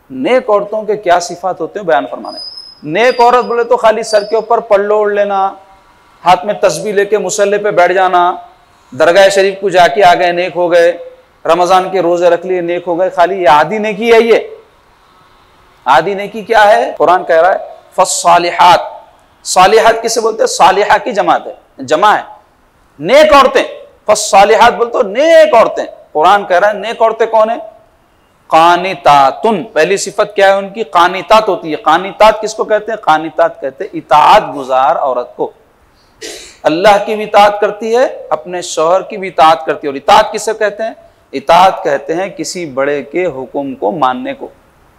नेक औरतों के क्या सिफात होते हैं बयान फरमाने। नेक औरत बोले तो खाली सर के ऊपर पल्लो ओढ़ लेना, हाथ में तस्बीह लेके मुसल्ले पे बैठ जाना, दरगाह शरीफ को जाके आ गए नेक हो गए, रमजान के रोजे रख लिए नेक हो गए, खाली ये आदि नेकी है। ये आदि नेकी क्या है? कुरान कह रहा है फस्सालिहात। सालिहात किसे बोलते हैं? सालिहा की जमात है, जमा है नेक औरतें। फस्सालिहात बोलते हो नेक औरतें। कुरान कह रहा है नेक औरतें कौन है? कानितातुन। पहली सिफत क्या है उनकी? कानितात होती है। कानितात किसको कहते हैं? कानितात कहते हैं इताअत गुजार औरत को। अल्लाह की भी इताअत करती है, अपने शौहर की भी इताअत करती है। और इताअत किसे कहते हैं? इताअत कहते हैं किसी बड़े के हुक्म को मानने को।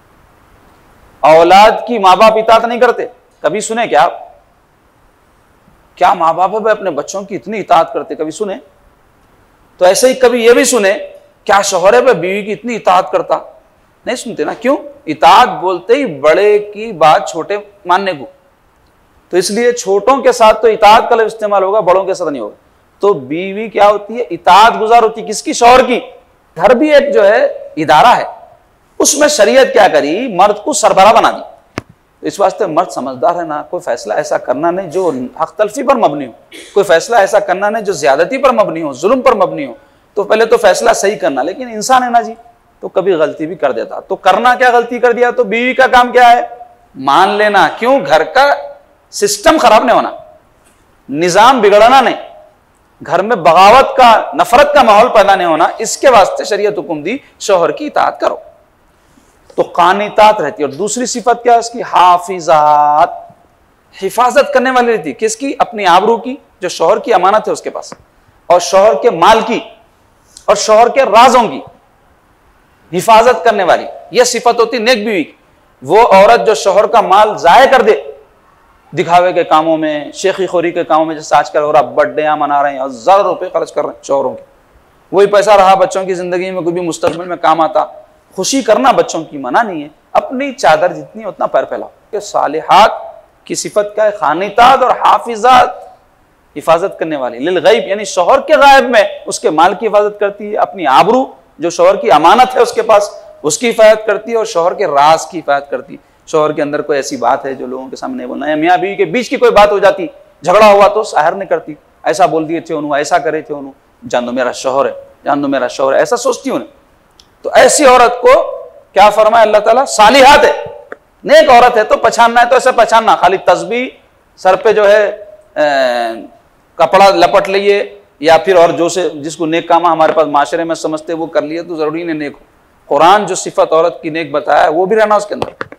औलाद की माँ बाप इताअत नहीं करते, कभी सुने क्या आप? क्या माँ बाप है अपने बच्चों की इतनी इताअत करते, कभी सुने? तो ऐसे ही कभी ये भी सुने क्या शौहर है बीवी की इतनी इताअत करता? नहीं सुनते ना। क्यों? इताअत बोलते ही बड़े की बात छोटे मानने को। तो इसलिए छोटों के साथ तो इताअत का लफ्ज़ इस्तेमाल होगा, बड़ों के साथ नहीं होगा। तो बीवी क्या होती है? इताअत गुजार होती है। किसकी? शौहर की। घर भी एक जो है इदारा है, उसमें शरीयत क्या करी? मर्द को सरबराह बना दी। तो इस वास्ते मर्द समझदार है ना, कोई फैसला ऐसा करना नहीं जो हक तलफी पर मबनी हो, कोई फैसला ऐसा करना नहीं जो ज्यादती पर मबनी हो, जुल्म पर मबनी हो। तो पहले तो फैसला सही करना, लेकिन इंसान है ना जी, तो कभी गलती भी कर देता। तो करना क्या? गलती कर दिया तो बीवी का काम क्या है? मान लेना। क्यों? घर का सिस्टम खराब नहीं होना, निजाम बिगड़ना नहीं, घर में बगावत का, नफरत का माहौल पैदा नहीं होना, इसके वास्ते शरीयत हुक्म दी शौहर की इताअत करो। तो कानितात रहती है। और दूसरी सिफत क्या है इसकी? हाफिजात। हिफाजत करने वाली रहती। किसकी? अपनी आबरू की, जो शौहर की अमानत है उसके पास, और शौहर के माल की, और शौहर के राजों की हिफाजत करने वाली। यह सिफत होती नेक बीवी की। वो औरत जो शौहर का माल जाया कर दे दिखावे के कामों में, शेखी खोरी के कामों में, जैसे आजकल हो रहा, बर्थडे मना रहे हैं, हज़ारों रुपए खर्च कर रहे हैं शौहरों के, वही पैसा रहा बच्चों की जिंदगी में, कोई भी मुस्तकबिल में काम आता। खुशी करना बच्चों की मना नहीं है, अपनी चादर जितनी उतना पैर फैलाओ। कि सालिहात की सिफत क्या है? खानितात और हाफिजात, हिफाजत करने वाली। लिल गैब यानी शौहर के गायब में उसके माल की हिफाजत करती है, अपनी आबरू जो शौहर की अमानत है उसके पास उसकी हिफाजत करती है, और शौहर के राज की हिफाजत करती है। शौहर के अंदर कोई ऐसी बात है जो लोगों के सामने बोलना है, मियाँ बीवी के बीच की कोई बात हो जाती, झगड़ा हुआ तो साहर नहीं करती, ऐसा बोल दिए थे उन्होंने, ऐसा करे थे उन्होंने, जान दो मेरा शौहर है, जान दो मेरा शौहर है, ऐसा सोचती उन्हें। तो ऐसी औरत को क्या फरमाया अल्लाह ताला? सालिहात है, नेक औरत है। तो पहचानना है तो ऐसे पहचानना, खाली तस्बीह सर पे जो है कपड़ा लपट लिए, या फिर और जो से जिसको नेक काम हमारे पास माशरे में समझते वो कर लिए तो जरूरी नहीं नेक हो। कुरान जो सिफत औरत की नेक बताया वो भी रहना उसके अंदर।